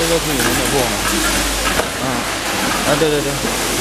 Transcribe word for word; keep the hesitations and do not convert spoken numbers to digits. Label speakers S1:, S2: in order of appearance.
S1: 这个是你们的货吗？啊啊，对对对。